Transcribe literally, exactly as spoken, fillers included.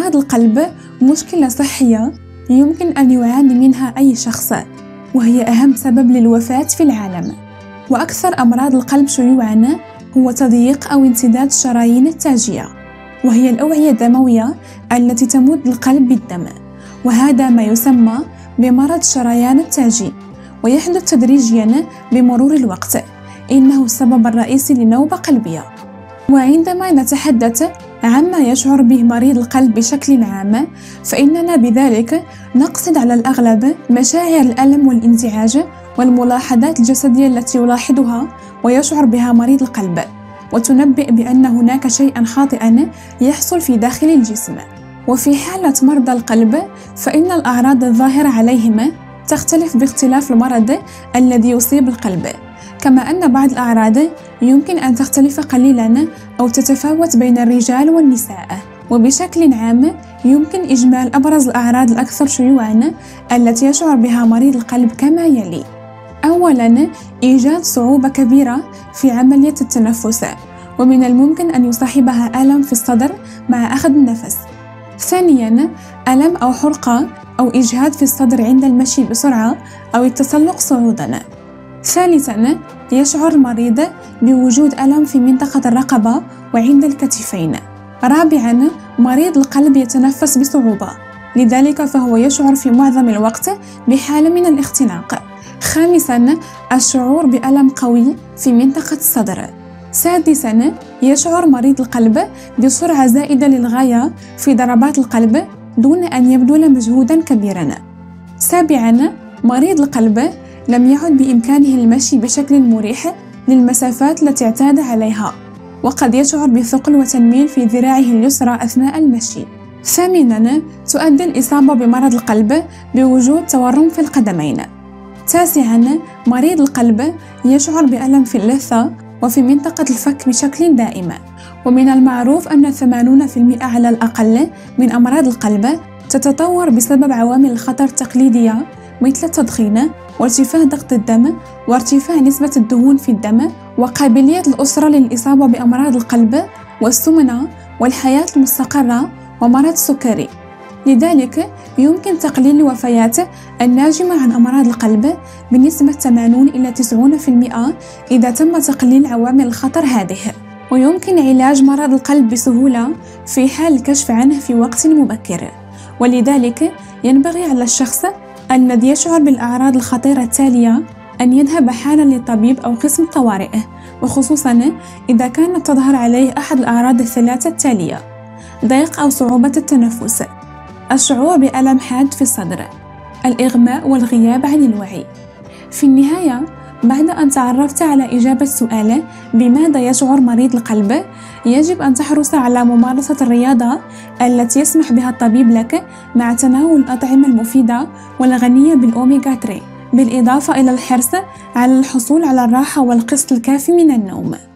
أمراض القلب مشكلة صحية يمكن أن يعاني منها أي شخص، وهي أهم سبب للوفاة في العالم. وأكثر أمراض القلب شيوعاً هو تضييق أو انسداد الشرايين التاجية، وهي الأوعية الدموية التي تمد القلب بالدم، وهذا ما يسمى بمرض الشريان التاجي، ويحدث تدريجياً بمرور الوقت. إنه السبب الرئيسي لنوبة قلبية. وعندما نتحدث عما يشعر به مريض القلب بشكل عام، فإننا بذلك نقصد على الأغلب مشاعر الألم والانزعاج والملاحظات الجسدية التي يلاحظها ويشعر بها مريض القلب، وتنبئ بأن هناك شيئاً خاطئاً يحصل في داخل الجسم. وفي حالة مرضى القلب فإن الأعراض الظاهرة عليهم تختلف باختلاف المرض الذي يصيب القلب، كما أن بعض الأعراض يمكن أن تختلف قليلاً أو تتفاوت بين الرجال والنساء. وبشكل عام يمكن إجمال أبرز الأعراض الأكثر شيوعاً التي يشعر بها مريض القلب كما يلي: أولاً، إيجاد صعوبة كبيرة في عملية التنفس، ومن الممكن أن يصاحبها ألم في الصدر مع أخذ النفس. ثانياً، ألم أو حرقة أو إجهاد في الصدر عند المشي بسرعة أو التسلق صعوداً. ثالثاً، يشعر المريض بوجود ألم في منطقة الرقبة وعند الكتفين. رابعاً، مريض القلب يتنفس بصعوبة، لذلك فهو يشعر في معظم الوقت بحالة من الاختناق. خامساً، الشعور بألم قوي في منطقة الصدر. سادساً، يشعر مريض القلب بسرعة زائدة للغاية في ضربات القلب دون أن يبذل مجهوداً كبيراً. سابعاً، مريض القلب لم يعد بإمكانه المشي بشكل مريح للمسافات التي اعتاد عليها، وقد يشعر بثقل وتنميل في ذراعه اليسرى أثناء المشي. ثامناً، تؤدي الإصابة بمرض القلب بوجود تورم في القدمين. تاسعاً، مريض القلب يشعر بألم في اللثة وفي منطقة الفك بشكل دائم. ومن المعروف أن ثمانين بالمئة على الأقل من أمراض القلب تتطور بسبب عوامل الخطر التقليدية مثل التدخين وارتفاع ضغط الدم وارتفاع نسبة الدهون في الدم وقابلية الأسرة للإصابة بأمراض القلب والسمنة والحياة المستقرة ومرض السكري. لذلك يمكن تقليل الوفيات الناجمة عن أمراض القلب بنسبة ثمانين إلى تسعين بالمئة إذا تم تقليل عوامل الخطر هذه. ويمكن علاج مرض القلب بسهولة في حال الكشف عنه في وقت مبكر، ولذلك ينبغي على الشخص الذي يشعر بالأعراض الخطيرة التالية أن يذهب حالاً للطبيب أو قسم طوارئ، وخصوصاً إذا كانت تظهر عليه أحد الأعراض الثلاثة التالية: ضيق أو صعوبة التنفس، الشعور بألم حاد في الصدر، الإغماء والغياب عن الوعي. في النهاية، بعد أن تعرفت على إجابة سؤال بماذا يشعر مريض القلب، يجب أن تحرص على ممارسة الرياضة التي يسمح بها الطبيب لك مع تناول الأطعمة المفيدة والغنية بالأوميغا ثلاثة، بالإضافة إلى الحرص على الحصول على الراحة والقسط الكافي من النوم.